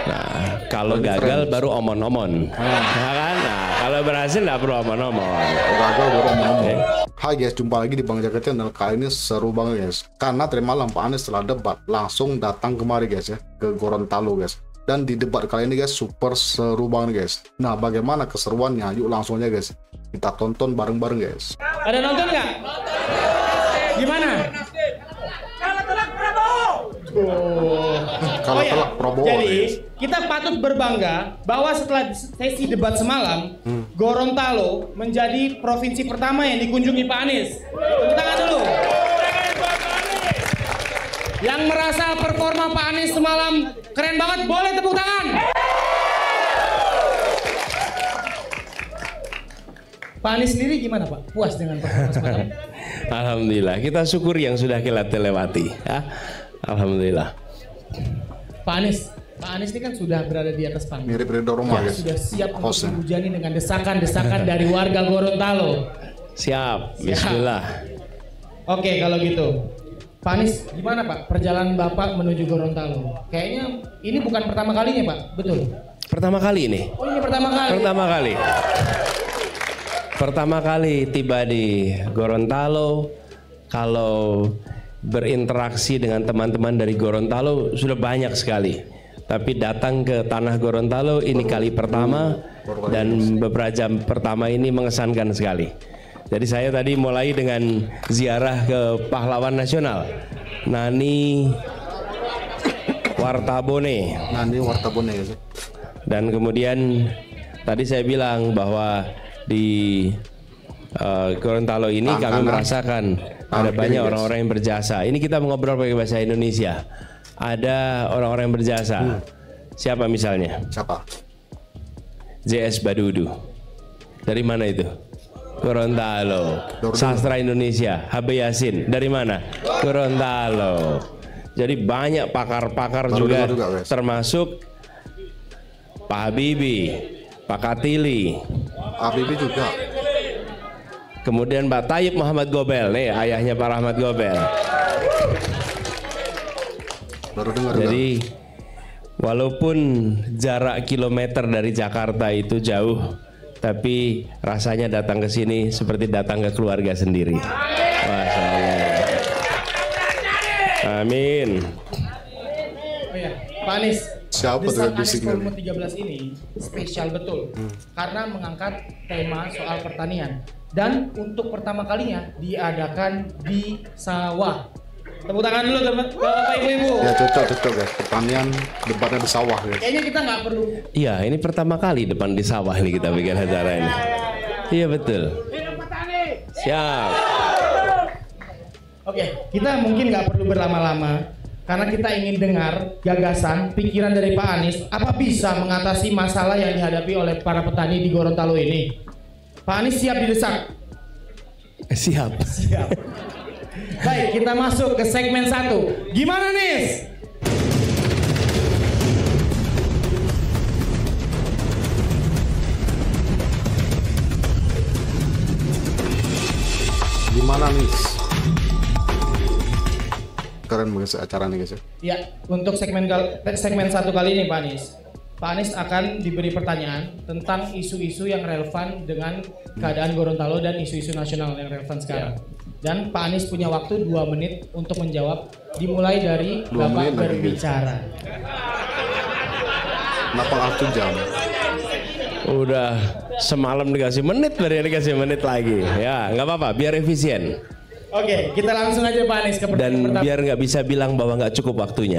Nah, kalau gagal baru omon-omon, ya kan? Nah, kalau berhasil nggak perlu omon-omon. Gagal baru omon-omon. Hai guys, jumpa lagi di Bang Jaga Channel. Kali ini seru banget guys, karena tadi malam Pak Anies setelah debat langsung datang kemari guys ya, ke Gorontalo guys. Dan di debat kali ini guys super seru banget guys. Nah, bagaimana keseruannya? Yuk langsung aja guys, kita tonton bareng-bareng guys. Ada nonton nggak? Gimana? Kalau telak Prabowo. Jadi kita patut berbangga bahwa setelah sesi debat semalam, Gorontalo menjadi provinsi pertama yang dikunjungi Pak Anies. Tepuk tangan dulu. Yang merasa performa Pak Anies semalam keren banget, boleh tepuk tangan. Pak Anies sendiri gimana Pak? Puas dengan performa semalam? Alhamdulillah, kita syukur yang sudah kita lewati. Ya. Alhamdulillah. Pak Anies ini kan sudah berada di atas panggung. Mirip Ridho Roma guys. Sudah siap untuk dihujani dengan desakan-desakan dari warga Gorontalo. Siap, bismillah. Oke, kalau gitu. Pak Anies, gimana Pak perjalanan Bapak menuju Gorontalo? Kayaknya ini bukan pertama kalinya Pak, betul? Pertama kali ini? Oh, ini pertama kali? Pertama kali. Pertama kali tiba di Gorontalo. Kalau berinteraksi dengan teman-teman dari Gorontalo sudah banyak sekali. Tapi datang ke tanah Gorontalo ini kali pertama, dan beberapa jam pertama ini mengesankan sekali. Jadi saya tadi mulai dengan ziarah ke pahlawan nasional, Nani Wartabone. Dan kemudian tadi saya bilang bahwa di Gorontalo ini kami merasakan ada banyak orang-orang yang berjasa. Ini kita mengobrol pakai bahasa Indonesia. Ada orang-orang yang berjasa. Siapa misalnya? Siapa? JS Badudu. Dari mana itu? Gorontalo. Sastra Indonesia, HB Yasin. Dari mana? Gorontalo. Jadi banyak pakar-pakar juga termasuk Pak Habibie, Pak Katili. Habibie juga. Kemudian Pak Tayyip Muhammad Gobel, nih ayahnya Pak Rahmat Gobel. Baru dengar. Jadi walaupun jarak kilometer dari Jakarta itu jauh, tapi rasanya datang ke sini seperti datang ke keluarga sendiri. Masya Allah. Amin. Oh ya, Pak Anies. Siapa Desak tuh Anies bising volume 13 ini spesial betul karena mengangkat tema soal pertanian dan untuk pertama kalinya diadakan di sawah. Tepuk tangan dulu Bapak Ibu-ibu. Ya cocok guys, pertanian debatnya di sawah guys. Kayaknya kita nggak perlu. Iya, ini pertama kali depan di sawah ini kita bikin acara ini. Iya betul. Siap. Oke, kita mungkin nggak perlu berlama-lama karena kita ingin dengar gagasan, pikiran dari Pak Anies apa bisa mengatasi masalah yang dihadapi oleh para petani di Gorontalo ini. Pak Anies siap didesak? Siap. Siap. Baik, kita masuk ke segmen 1. Gimana Nis? Gimana Nis? Keren banget acara nih guys ya. Ya, untuk segmen 1 kali ini Pak Anies. Pak Anies akan diberi pertanyaan tentang isu-isu yang relevan dengan keadaan Gorontalo dan isu-isu nasional yang relevan sekarang. Dan Pak Anies punya waktu 2 menit untuk menjawab, dimulai dari Bapak berbicara. Kenapa langsung jam? Udah semalam dikasih menit, baru dikasih menit lagi. Ya, nggak apa-apa, biar efisien. Oke, kita langsung aja Pak Anies ke pertanyaan pertama. Dan biar nggak bisa bilang bahwa nggak cukup waktunya.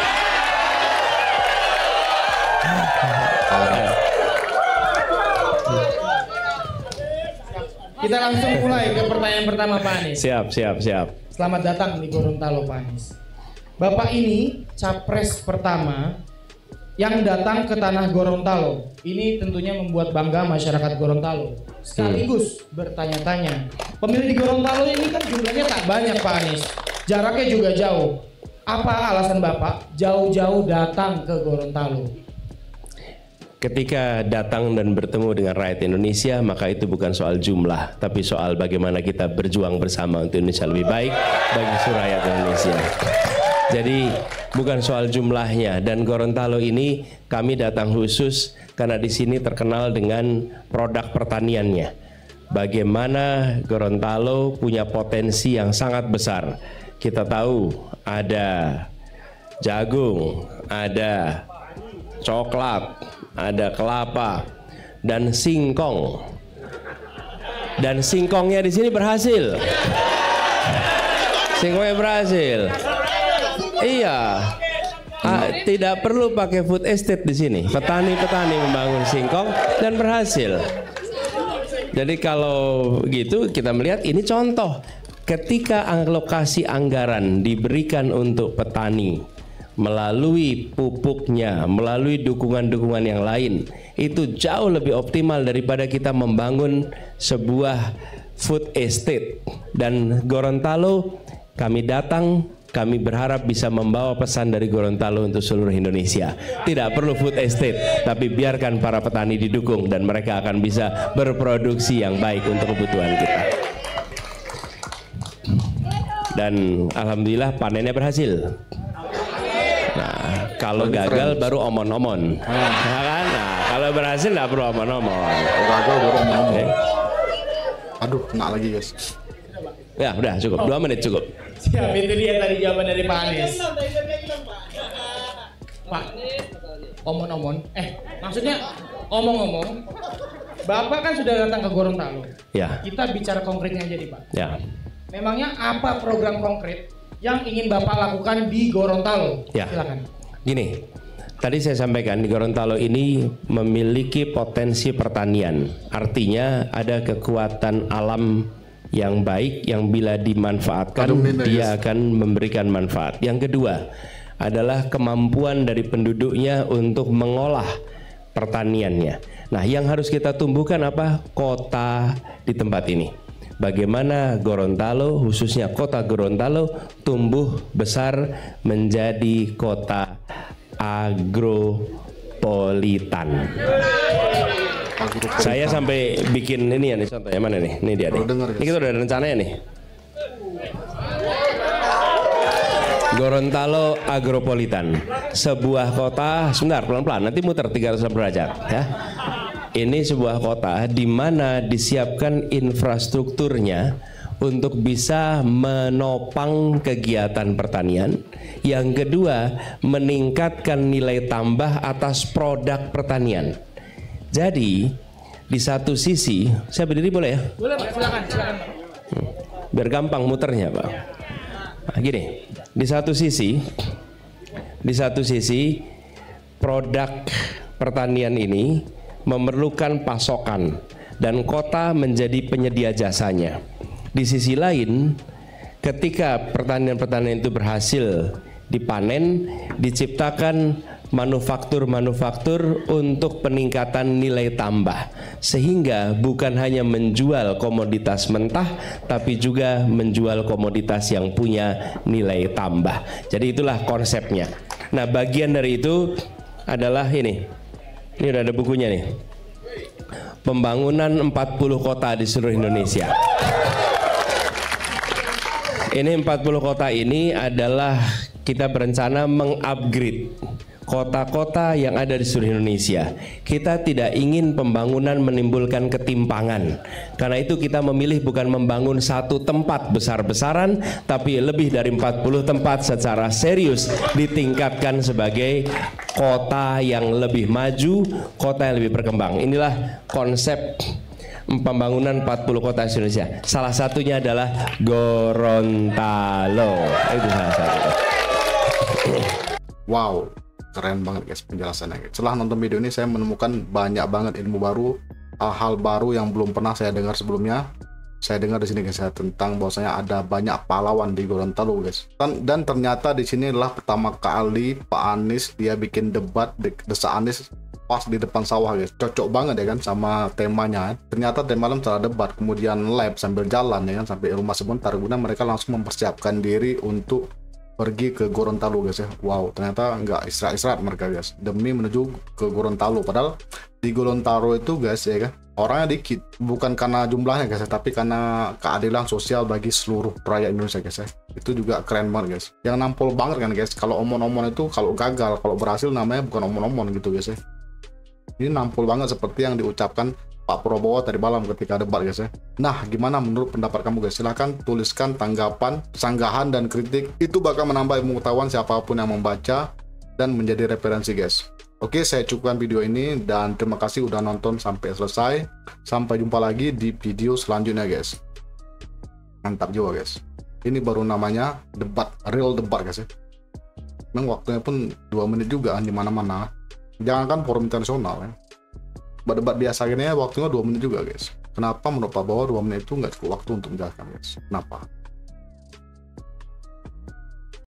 Kita langsung mulai ke pertanyaan pertama Pak Anies. Siap. Selamat datang di Gorontalo Pak Anies. Bapak ini capres pertama yang datang ke tanah Gorontalo. Ini tentunya membuat bangga masyarakat Gorontalo. Sekaligus bertanya-tanya, pemilih di Gorontalo ini kan jumlahnya tak banyak Pak Anies. Jaraknya juga jauh. Apa alasan Bapak jauh-jauh datang ke Gorontalo? Ketika datang dan bertemu dengan rakyat Indonesia, maka itu bukan soal jumlah, tapi soal bagaimana kita berjuang bersama untuk Indonesia lebih baik bagi seluruh rakyat Indonesia. Jadi bukan soal jumlahnya, dan Gorontalo ini kami datang khusus karena di sini terkenal dengan produk pertaniannya. Bagaimana Gorontalo punya potensi yang sangat besar. Kita tahu ada jagung, ada coklat, ada kelapa, dan singkong. Dan singkongnya di sini berhasil. Singkongnya berhasil. Iya. Tidak perlu pakai food estate di sini. Petani-petani membangun singkong dan berhasil. Jadi kalau gitu kita melihat ini contoh ketika alokasi anggaran diberikan untuk petani melalui pupuknya, melalui dukungan-dukungan yang lain, itu jauh lebih optimal daripada kita membangun sebuah food estate. Dan Gorontalo, kami datang, kami berharap bisa membawa pesan dari Gorontalo untuk seluruh Indonesia. Tidak perlu food estate, tapi biarkan para petani didukung dan mereka akan bisa berproduksi yang baik untuk kebutuhan kita. Dan alhamdulillah panennya berhasil. Nah, kalau gagal baru omon-omon. Nah, kan? Nah, kalau berhasil nggak perlu omon-omon. Gagal baru omon-omon. Aduh, kena lagi guys. Ya, udah cukup. 2 menit cukup. Siap, itu dia tadi jawaban dari Pak Anies. Pak, omon-omon. Maksudnya omong-omong, Bapak kan sudah datang ke Gorontalo. Ya. Kita bicara konkretnya aja nih, Pak. Ya. Memangnya apa program konkret yang ingin Bapak lakukan di Gorontalo? Ya. Silakan. Gini, tadi saya sampaikan di Gorontalo ini memiliki potensi pertanian. Artinya ada kekuatan alam yang baik yang bila dimanfaatkan dia akan memberikan manfaat. Yang kedua adalah kemampuan dari penduduknya untuk mengolah pertaniannya. Nah, yang harus kita tumbuhkan apa? Kota di tempat ini. Bagaimana Gorontalo, khususnya kota Gorontalo, tumbuh besar menjadi kota agropolitan. Saya sampai bikin ini ya nih, contohnya mana nih? Ini dia nih. Ini kita udah ada rencananya nih. Gorontalo agropolitan, sebuah kota. Sebentar, pelan-pelan. Nanti muter 360 derajat ya. Ini sebuah kota di mana disiapkan infrastrukturnya untuk bisa menopang kegiatan pertanian. Yang kedua, meningkatkan nilai tambah atas produk pertanian. Jadi, di satu sisi, saya berdiri boleh ya? Boleh, Pak. Silakan. Biar gampang muternya, Pak. Nah, gini, di satu sisi produk pertanian ini memerlukan pasokan dan kota menjadi penyedia jasanya. Di sisi lain, ketika pertanian-pertanian itu berhasil dipanen, diciptakan manufaktur-manufaktur untuk peningkatan nilai tambah, sehingga bukan hanya menjual komoditas mentah tapi juga menjual komoditas yang punya nilai tambah. Jadi itulah konsepnya. Nah, bagian dari itu adalah ini udah ada bukunya nih, pembangunan 40 kota di seluruh Indonesia. Ini 40 kota ini adalah kita berencana mengupgrade kota-kota yang ada di seluruh Indonesia. Kita tidak ingin pembangunan menimbulkan ketimpangan. Karena itu kita memilih bukan membangun satu tempat besar-besaran, tapi lebih dari 40 tempat secara serius ditingkatkan sebagai kota yang lebih maju, kota yang lebih berkembang. Inilah konsep pembangunan 40 kota di Indonesia. Salah satunya adalah Gorontalo. Itu salah satunya. Wow, keren banget guys penjelasannya. Setelah nonton video ini saya menemukan banyak banget ilmu baru, hal-hal baru yang belum pernah saya dengar sebelumnya. Saya dengar di sini guys tentang bahwasanya ada banyak pahlawan di Gorontalo guys. Dan ternyata di sini adalah pertama kali Pak Anies dia bikin debat Desa Anies pas di depan sawah guys. Cocok banget ya kan sama temanya. Ternyata tema malam setelah debat kemudian live sambil jalan ya kan sampai rumah sebentar, kemudian mereka langsung mempersiapkan diri untuk pergi ke Gorontalo guys ya. Wow, ternyata nggak istirahat mereka guys demi menuju ke Gorontalo. Padahal di Gorontalo itu guys ya kan orangnya dikit, bukan karena jumlahnya guys, tapi karena keadilan sosial bagi seluruh rakyat Indonesia guys ya. Itu juga keren banget guys. Yang nampol banget kan guys, kalau omon-omon itu kalau gagal, kalau berhasil namanya bukan omon-omon gitu guys ya. Ini nampol banget seperti yang diucapkan Pak Prabowo tadi malam ketika debat guys ya. Nah, gimana menurut pendapat kamu guys? Silahkan tuliskan tanggapan, sanggahan, dan kritik. Itu bakal menambah ilmu pengetahuan siapapun yang membaca dan menjadi referensi guys. Oke, saya cukupkan video ini dan terima kasih udah nonton sampai selesai. Sampai jumpa lagi di video selanjutnya guys. Mantap juga guys. Ini baru namanya debat, real debat guys ya. Memang waktunya pun 2 menit juga di mana-mana. Jangankan forum internasional ya. Debat biasa gini ya waktunya 2 menit juga guys. Kenapa menurut Pak Prabowo 2 menit itu nggak cukup waktu untuk menjelaskan guys? Kenapa?